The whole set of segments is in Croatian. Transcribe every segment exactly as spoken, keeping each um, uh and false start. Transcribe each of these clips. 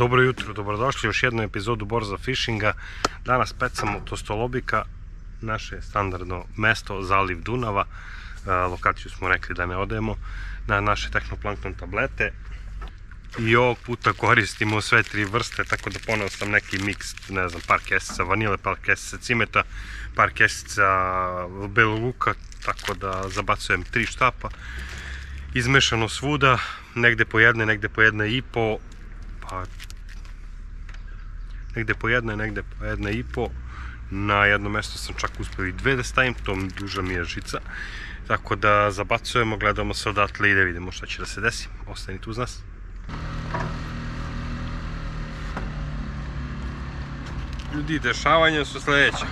Dobro jutro, dobrodošli u još jednu epizodu Borza Fishinga. Danas pecamo Tostolobika, naše standardno mesto, zaliv Dunava. Lokaciju smo rekli da ne odemo, na naše Technoplankton tablete. I ovog puta koristimo sve tri vrste, tako da poneo sam neki miks, ne znam, par kesica vanile, par kesica cimeta, par kesica belog luka, tako da zabacujem tri štapa. Izmešano svuda, negde po jedne, negde po jedna i po, pa negde po jedna, negde po jedna i po. Na jedno mesto sam čak uspio i dve da stavim, to duža mi je žica. Tako da zabacujemo, gledamo se odatle i da vidimo šta će da se desi. Ostanite uz nas. Ljudi, dešavanja su sljedeća.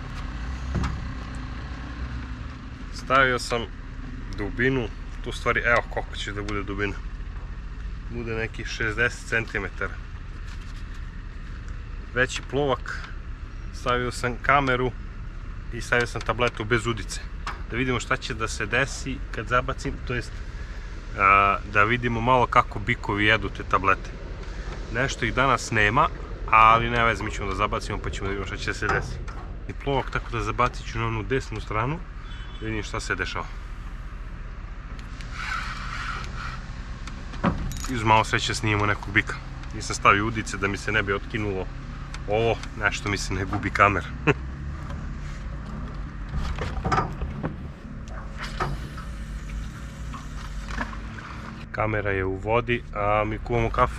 Stavio sam dubinu, tu stvari, evo koliko će da bude dubina. Bude nekih šezdeset centimetara. Veći plovak, stavio sam kameru i stavio sam tabletu bez udice. Da vidimo šta će da se desi kad zabacim, to jest da vidimo malo kako bikovi jedu te tablete. Nešto ih danas nema, ali ne veze, mi ćemo da zabacimo pa ćemo da vidimo šta će se desi. I plovak, tako da zabacit ću na onu desnu stranu, da vidim šta se dešava. Iz malo sreće snimimo nekog bika. Nisam stavio udice da mi se ne bi otkinulo ovo, nešto mi se ne gubi kamer. Kamera je u vodi, a mi kuvamo kafu.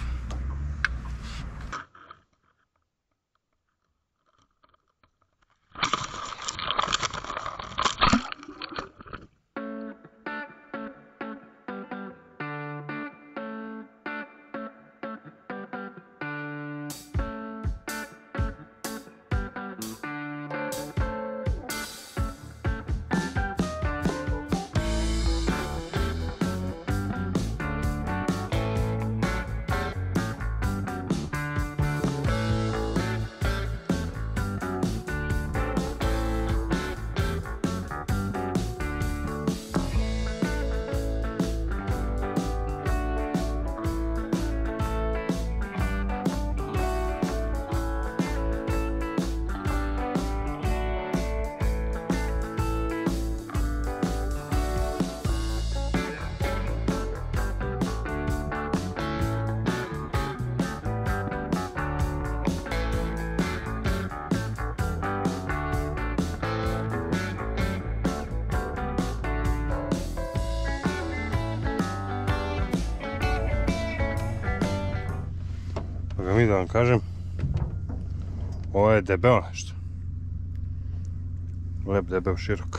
Pa mi da vam kažem, ovo je debelo nešto. Lep, debel, širok.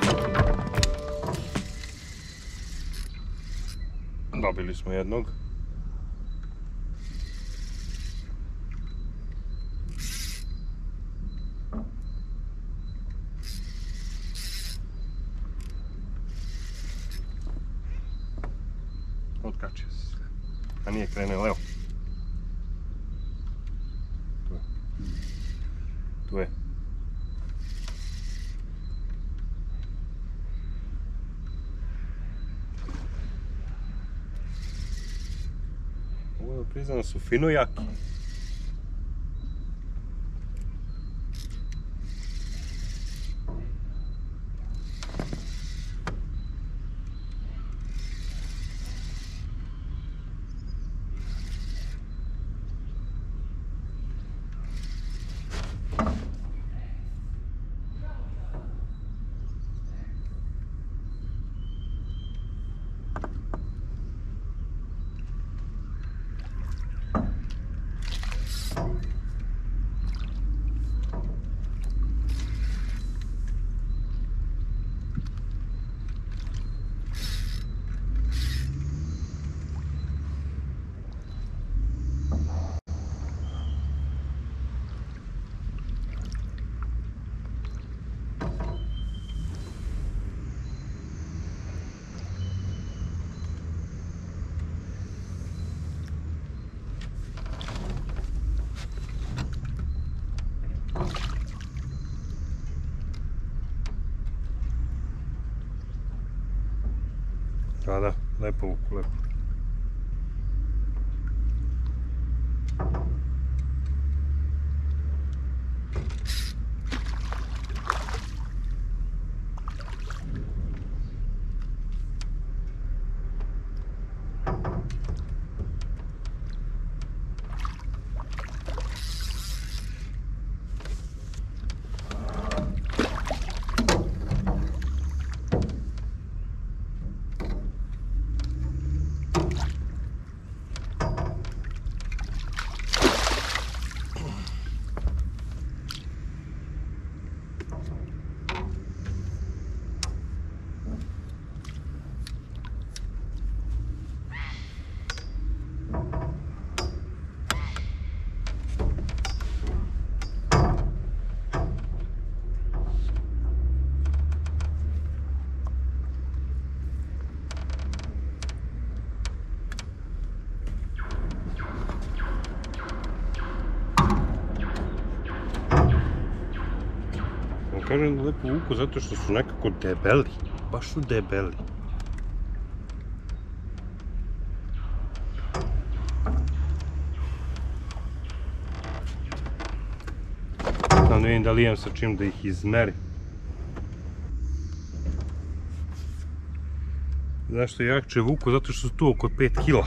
Dobili smo jednog. Otkačio se sve. A nije krenuo, evo. Tu je. Tu je. Ovo je priznano su fino jaki. Da, da, lepo vuku, lepo. Kažem da lepo vuku zato što su nekako debeli, baš su debeli. Znam da vidim da li imam sa čim da ih izmerim. Zašto jakče vuku? Zato što su tu oko pet kila.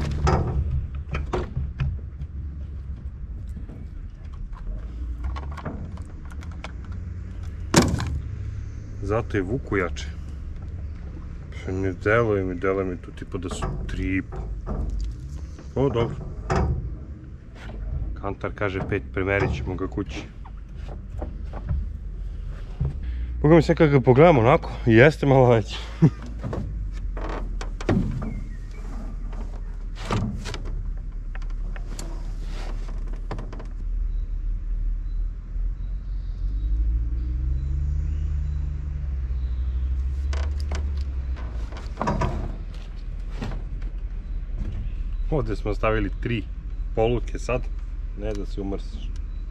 Zato je vuku jače. Ne deluje mi, deluje mi tu tipa da su tri i po. O, dobro. Kantar kaže pet, premerit ćemo ga kući. Boga mi sve kada ga pogledamo onako, jeste malo veći. Ovdje smo stavili tri poluke sad, ne da se umrsiš.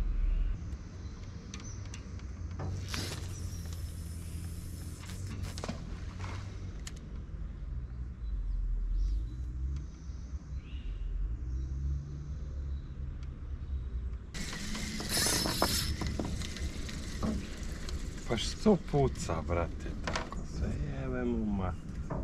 Pa što puca, brate, tako se jebe mu mat.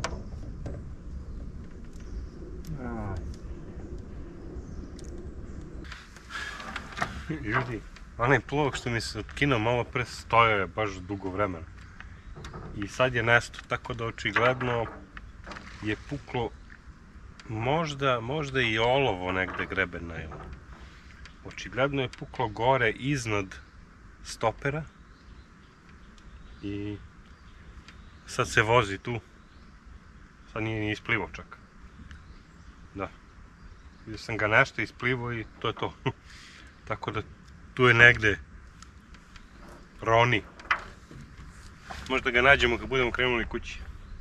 Ljudi, onaj plug što mi se otkinuo malo pre stojao je baš dugo vremena. I sad je nesto, tako da očigledno je puklo možda, možda i olovo negde grebe najlon. Očigledno je puklo gore iznad stopera i sad se vozi tu. Sad nije ni isplivo čak. Da. Vidio sam ga nešto isplivo i to je to. Tako da tu je negde Roni. Možda ga nađemo kad budemo krenuli kući.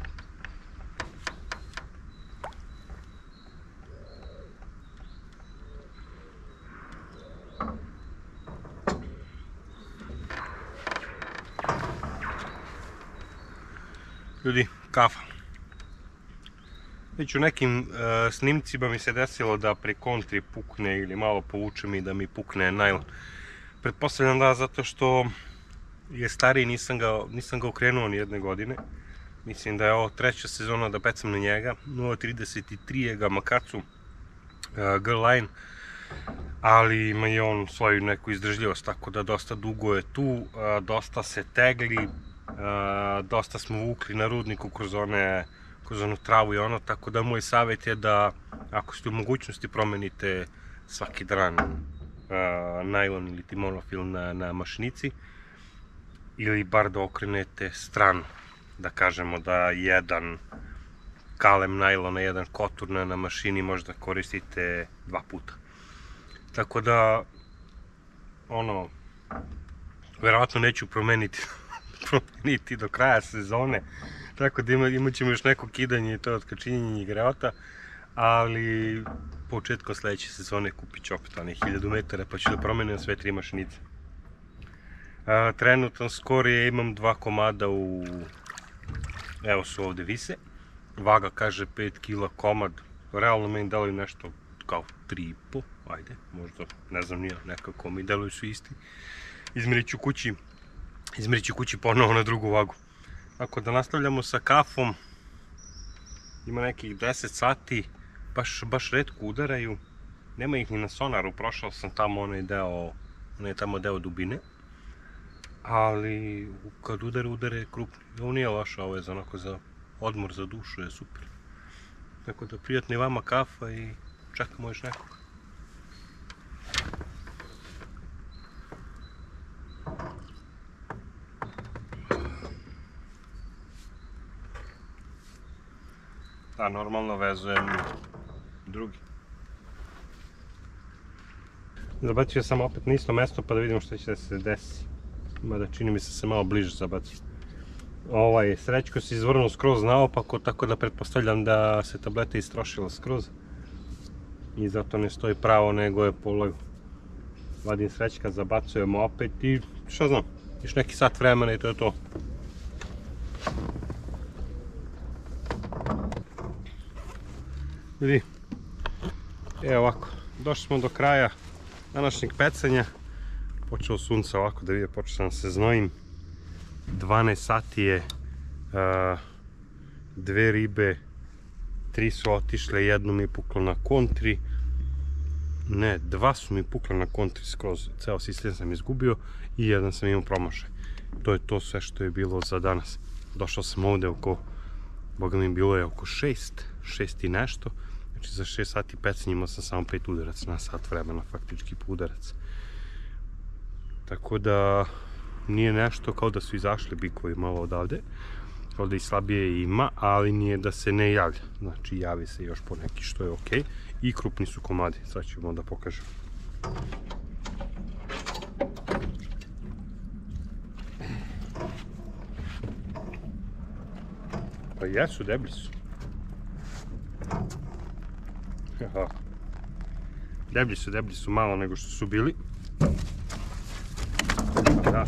Ljudi, kafa. Već u nekim uh, snimcima mi se desilo da pri kontri pukne ili malo povučem i da mi pukne najlon. Pretpostavljam da zato što je stariji, nisam ga, nisam ga okrenuo ni jedne godine. Mislim da je ovo treća sezona da pecam na njega. nula trideset tri je ga Makatsu uh, Girline, ali ima i on svoju neku izdržljivost, tako da dosta dugo je tu, uh, dosta se tegli. Uh, dosta smo vukli na rudniku kroz one, kroz onu travu i ono, tako da moj savjet je da ako ste u mogućnosti promenite svaki dan uh, najlon ili ti monofil na, na mašinici, ili bar da okrenete stranu, da kažemo da jedan kalem najlona, jedan kotur na, na mašini možda koristite dva puta. Tako da, ono, verovatno neću promeniti promeniti do kraja sezone, tako da imat ćemo još neko kidanje i to otkačinjenje greota, ali početkom sledeće sezone kupit ću opet onih hiljadu metara pa ću da promenim sve tri mašinice. A, trenutno skorije imam dva komada u, evo su ovde vise, vaga kaže pet kila komad, realno meni deluju nešto kao tri i po, ajde, možda, ne znam nije, nekako mi deluju su isti. Izmerit ću kući Izmerit ću kući ponovo na drugu vagu. Tako da nastavljamo sa kafom. Ima nekih deset sati. Baš, baš retko udaraju. Nema ih ni na sonaru. Prošao sam tamo onaj deo, onaj tamo deo dubine. Ali kad udare, udare krupni. Ovo nije loše, ovo je za onako za odmor, za dušu je super. Tako da prijatna i vama kafa i čekamo još nekog. Da, normalno vezujem drugi. Zabacio sam opet na isto mesto pa da vidimo što će da se desi. Mada čini mi se se malo bliže zabacio. Ovaj srećko se izvrnuo skroz naopako, tako da pretpostavljam da se tableta istrošila skroz. I zato ne stoji pravo, nego je pologu. Vadim srećka, zabacujemo opet i što znam, još neki sat vremena i to je to. Ljudi, evo ovako, došli smo do kraja današnjeg pecanja. Počeo sunce ovako da vidite, počeo sam se znojim. dvanaest sati je, uh, dve ribe, tri su otišle, jedno mi je puklo na kontri. Ne, dva su mi pukle na kontri skroz, ceo sistem sam izgubio i jedan sam imao promašaj. To je to sve što je bilo za danas. Došao sam ovde oko, boga mi bilo je oko šest, šest i nešto. Znači za šest sati pecanja imao sam samo pet udaraca na sat vremena, faktički po udarac. Tako da nije nešto kao da su izašli bikovi malo odavde. Ovdje i slabije ima, ali nije da se ne javlja. Znači javi se još po neki što je okej. I krupni su komadi, sad ćemo da pokažem. Pa jesu, deblji su. Deblji su, deblji su malo nego što su bili. Da.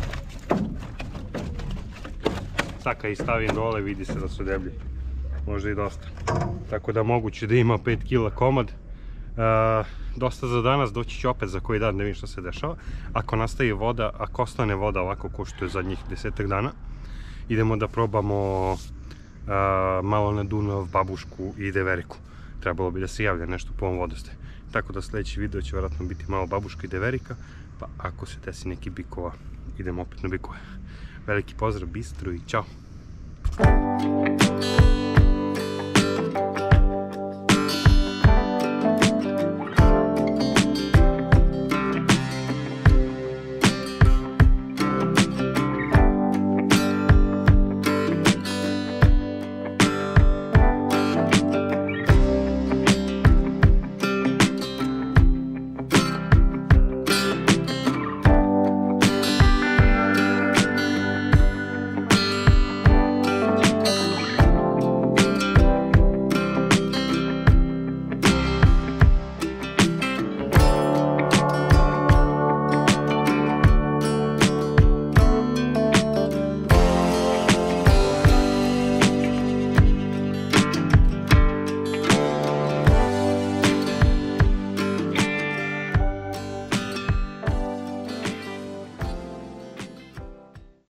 Sad kad ih stavim dole vidi se da su deblji. Možda i dosta. Tako da moguće da ima pet kila komad. E, dosta za danas, doći ću opet za koji dan da vidim što se dešava. Ako nastaje voda, ako ostane voda ovako ko što je zadnjih desetak dana, idemo da probamo e, malo na Dunav, Babušku i Deveriku. Trebalo bi da se javlja nešto po ovom vodostaju. Tako da sljedeći video će vjerojatno biti malo Babuška i Deverika, pa ako se desi neki bikova, idemo opet na bikove. Veliki pozdrav, bistro i čao!